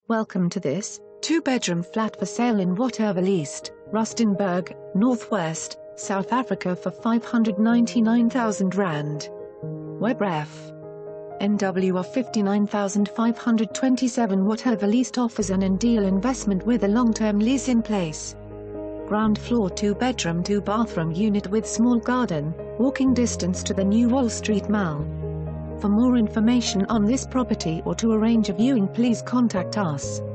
Welcome to this 2-bedroom flat for sale in Waterval East, Rustenburg, Northwest, South Africa for R599,000. WebRef. NWR 59,527. Waterval East offers an indeal investment with a long-term lease in place. Ground floor 2-bedroom 2-bathroom unit with small garden, walking distance to the new Wallstreet Mall. For more information on this property or to arrange a viewing, please contact us.